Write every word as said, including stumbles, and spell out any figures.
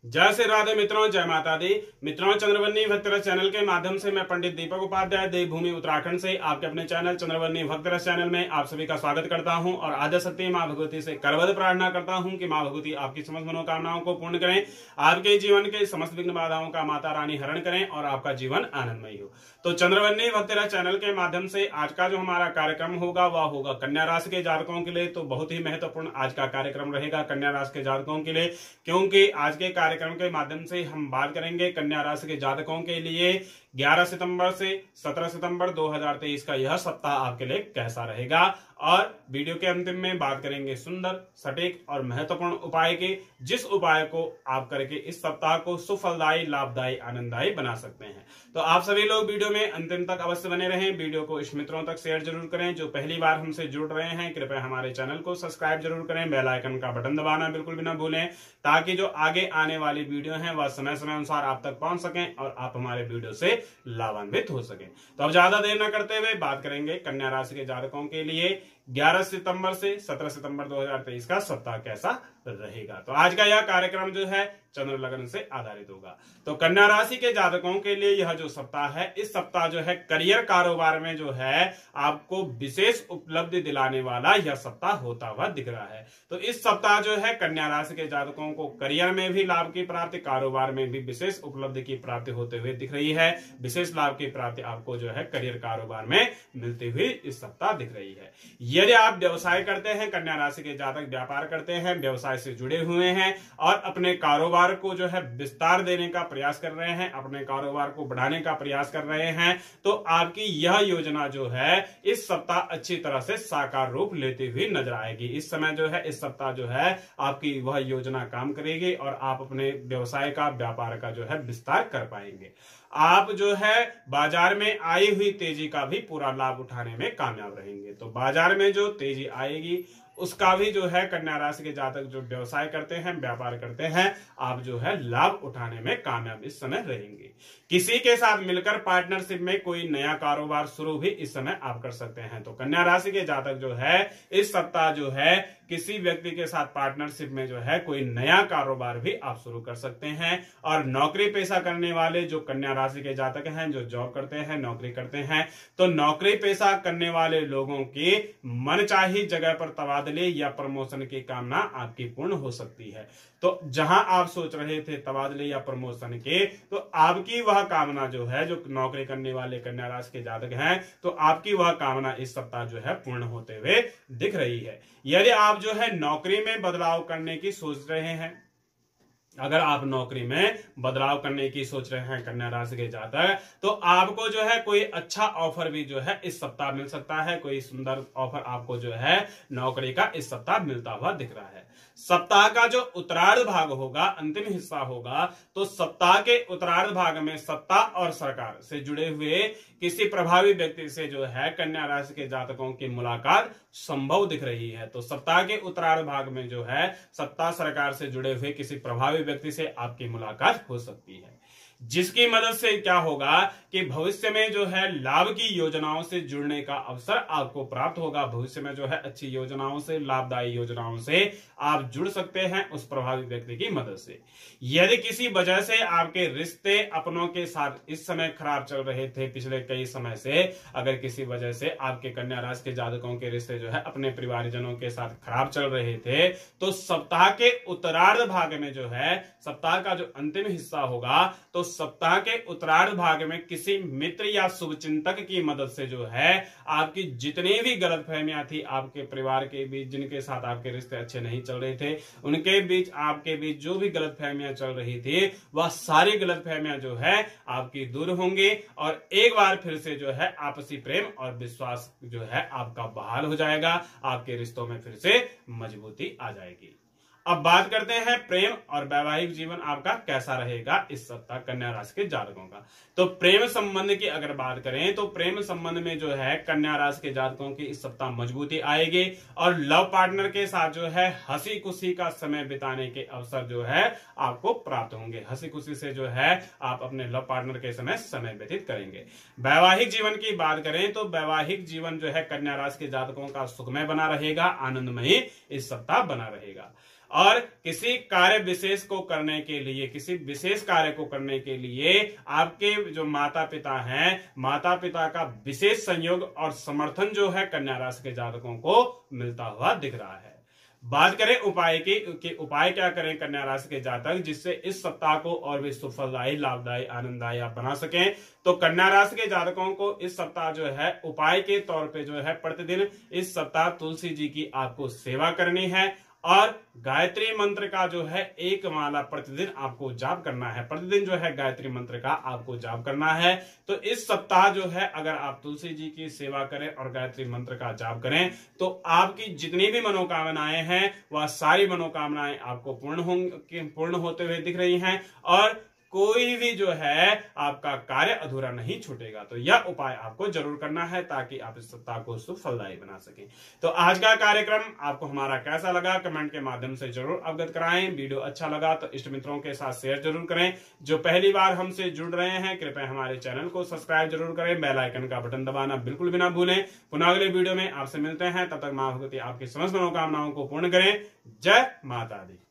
जय श्री राधे मित्रों, जय माता दी। मित्रों, चंद्रवन्नी भक्तरस चैनल के माध्यम से मैं पंडित दीपक उपाध्याय देवभूमि उत्तराखंड से आपके अपने चैनल चंद्रवन्नी भक्तरस चैनल में आप सभी का स्वागत करता हूं और आद्य शक्ति मां भगवती से करवद प्रार्थना करता हूं कि मां भगवती आपकी समस्त मनोकामनाओं को पूर्ण करें, आपके जीवन के समस्त विघ्न बाधाओं का माता रानी हरण करें और आपका जीवन आनंदमय हो। तो चंद्रवन्नी भक्तरस चैनल के माध्यम से आज का जो हमारा कार्यक्रम होगा वह होगा कन्या राशि के जातकों के लिए। तो बहुत ही महत्वपूर्ण आज का कार्यक्रम रहेगा कन्या राशि के जातकों के लिए, क्योंकि आज के कार्यक्रम के माध्यम से हम बात करेंगे कन्या राशि के जातकों के लिए ग्यारह सितंबर से सत्रह सितंबर दो हज़ार तेईस का यह सप्ताह आपके लिए कैसा रहेगा। और वीडियो के अंतिम में बात करेंगे सुंदर, सटीक और महत्वपूर्ण उपाय के, जिस उपाय को आप करके इस सप्ताह को सुफलदायी, लाभदायी, आनंददायी बना सकते हैं। तो आप सभी लोग वीडियो में अंतिम तक अवश्य बने रहें। वीडियो को इष्ट मित्रों तक शेयर जरूर करें। जो पहली बार हमसे जुड़ रहे हैं कृपया हमारे चैनल को सब्सक्राइब जरूर करें। बेल आइकन का बटन दबाना बिल्कुल भी ना भूलें, ताकि जो आगे आने वाली वीडियो है वह समय समय अनुसार आप तक पहुंच सकें और आप हमारे वीडियो से लाभान्वित हो सके। तो अब ज्यादा देर न करते हुए बात करेंगे कन्या राशि के जातकों के लिए ग्यारह सितंबर से सत्रह सितंबर दो हज़ार तेईस का सप्ताह कैसा रहेगा। तो आज का यह कार्यक्रम जो है चंद्र लग्न से आधारित होगा। तो कन्या राशि के जातकों के लिए यह जो सप्ताह है, इस सप्ताह जो है करियर कारोबार में जो है आपको विशेष उपलब्धि दिलाने वाला यह सप्ताह होता हुआ दिख रहा है। तो इस सप्ताह जो है कन्या राशि के जातकों को करियर में भी लाभ की प्राप्ति, कारोबार में भी विशेष उपलब्धि की प्राप्ति होते हुए दिख रही है। विशेष लाभ की प्राप्ति आपको जो है करियर कारोबार में मिलती हुई इस सप्ताह दिख रही है। यदि आप व्यवसाय करते हैं, कन्या राशि के जातक व्यापार करते हैं, व्यवसाय से जुड़े हुए हैं और अपने कारोबार को जो है विस्तार देने का प्रयास कर रहे हैं, अपने कारोबार को बढ़ाने का प्रयास कर रहे हैं, तो आपकी यह योजना जो है इस सप्ताह अच्छी तरह से साकार रूप लेती हुई नजर आएगी। इस समय जो है इस सप्ताह जो है आपकी वह योजना काम करेगी और आप अपने व्यवसाय का, व्यापार का जो है विस्तार कर पाएंगे। आप जो है बाजार में आई हुई तेजी का भी पूरा लाभ उठाने में कामयाब रहेंगे। तो बाजार में जो तेजी आएगी उसका भी जो है कन्या राशि के जातक जो व्यवसाय करते हैं, व्यापार करते हैं, आप जो है लाभ उठाने में कामयाब इस समय रहेंगे। किसी के साथ मिलकर पार्टनरशिप में कोई नया कारोबार शुरू भी इस समय आप कर सकते हैं। तो कन्या राशि के जातक जो है इस सप्ताह जो है किसी व्यक्ति के साथ पार्टनरशिप में जो है कोई नया कारोबार भी आप शुरू कर सकते हैं। और नौकरी पेशा करने वाले जो कन्या राशि के जातक हैं, जो जॉब करते हैं, नौकरी करते हैं, तो नौकरी पेशा करने वाले लोगों की मनचाही जगह पर तबादले या प्रमोशन की कामना आपकी पूर्ण हो सकती है। तो जहां आप सोच रहे थे तबादले या प्रमोशन के, तो आपकी वह कामना जो है, जो नौकरी करने वाले कन्या राशि के जातक हैं, तो आपकी वह कामना इस सप्ताह जो है पूर्ण होते हुए दिख रही है। यदि आप जो है नौकरी में बदलाव करने की सोच रहे हैं, अगर आप नौकरी में बदलाव करने की सोच रहे हैं कन्या राशि के जातक, तो आपको जो है कोई अच्छा ऑफर भी जो है इस सप्ताह मिल सकता है। कोई सुंदर ऑफर आपको जो है नौकरी का इस सप्ताह मिलता हुआ दिख रहा है। सप्ताह का जो उत्तरार्ध भाग होगा, अंतिम हिस्सा होगा, तो सप्ताह के उत्तरार्ध भाग में सत्ता और सरकार से जुड़े हुए किसी प्रभावी व्यक्ति से जो है कन्या राशि के जातकों की मुलाकात संभव दिख रही है। तो सप्ताह के उत्तरार्ध भाग में जो है सत्ता, सरकार से जुड़े हुए किसी प्रभावी व्यक्ति से आपकी मुलाकात हो सकती है, जिसकी मदद से क्या होगा कि भविष्य में जो है लाभ की योजनाओं से जुड़ने का अवसर आपको प्राप्त होगा। भविष्य में जो है अच्छी योजनाओं से, लाभदायी योजनाओं से आप जुड़ सकते हैं उस प्रभावी व्यक्ति की मदद से। यदि किसी वजह से आपके रिश्ते अपनों के साथ इस समय खराब चल रहे थे पिछले कई समय से, अगर किसी वजह से आपके कन्या राशि के जातकों के रिश्ते जो है अपने परिवारजनों के साथ खराब चल रहे थे, तो सप्ताह के उत्तरार्ध भाग में जो है सप्ताह का जो अंतिम हिस्सा होगा, तो सप्ताह के उत्तरार्ध भाग में किसी मित्र या शुभचिंतक की मदद से जो है आपकी जितनी भी गलतफहमियां थी आपके परिवार के बीच, जिनके साथ आपके रिश्ते अच्छे नहीं चल रहे थे, उनके बीच, आपके बीच जो भी गलतफहमियां चल रही थी, वह सारी गलतफहमियां जो है आपकी दूर होंगी और एक बार फिर से जो है आपसी प्रेम और विश्वास जो है आपका बहाल हो जाएगा। आपके रिश्तों में फिर से मजबूती आ जाएगी। अब बात करते हैं प्रेम और वैवाहिक जीवन आपका कैसा रहेगा इस सप्ताह कन्या राशि के जातकों का। तो प्रेम संबंध की अगर बात करें तो प्रेम संबंध में जो है कन्या राशि के जातकों की इस सप्ताह मजबूती आएगी और लव पार्टनर के साथ जो है हंसी खुशी का समय बिताने के अवसर जो है आपको प्राप्त होंगे। हंसी खुशी से जो है आप अपने लव पार्टनर के समय समय व्यतीत करेंगे। वैवाहिक जीवन की बात करें तो वैवाहिक जीवन जो है कन्या राशि के जातकों का सुखमय बना रहेगा, आनंदमयी इस सप्ताह बना रहेगा। और किसी कार्य विशेष को करने के लिए, किसी विशेष कार्य को करने के लिए आपके जो माता पिता हैं, माता पिता का विशेष संयोग और समर्थन जो है कन्या राशि के जातकों को मिलता हुआ दिख रहा है। बात करें उपाय की कि उपाय क्या करें कन्या राशि के जातक जिससे इस सप्ताह को और भी सुफलदायी, लाभदायी, आनंददायी आप बना सकें, तो कन्या राशि के जातकों को इस सप्ताह जो है उपाय के तौर पे जो है प्रतिदिन इस सप्ताह तुलसी जी की आपको सेवा करनी है और गायत्री मंत्र का जो है एक माला प्रतिदिन आपको जाप करना है। प्रतिदिन जो है गायत्री मंत्र का आपको जाप करना है। तो इस सप्ताह जो है अगर आप तुलसी जी की सेवा करें और गायत्री मंत्र का जाप करें तो आपकी जितनी भी मनोकामनाएं हैं वह सारी मनोकामनाएं आपको पूर्ण होंगी, पूर्ण होते हुए दिख रही हैं और कोई भी जो है आपका कार्य अधूरा नहीं छूटेगा। तो यह उपाय आपको जरूर करना है ताकि आप इस सप्ताह को सुफलदायी बना सकें। तो आज का कार्यक्रम आपको हमारा कैसा लगा कमेंट के माध्यम से जरूर अवगत कराएं। वीडियो अच्छा लगा तो इष्ट मित्रों के साथ शेयर जरूर करें। जो पहली बार हमसे जुड़ रहे हैं कृपया हमारे चैनल को सब्सक्राइब जरूर करें, बेल आइकन का बटन दबाना बिल्कुल भी ना भूलें। पुनः अगले वीडियो में आपसे मिलते हैं, तब तक मां भगवती आपकी समस्त मनोकामनाओं को पूर्ण करें। जय माता दी।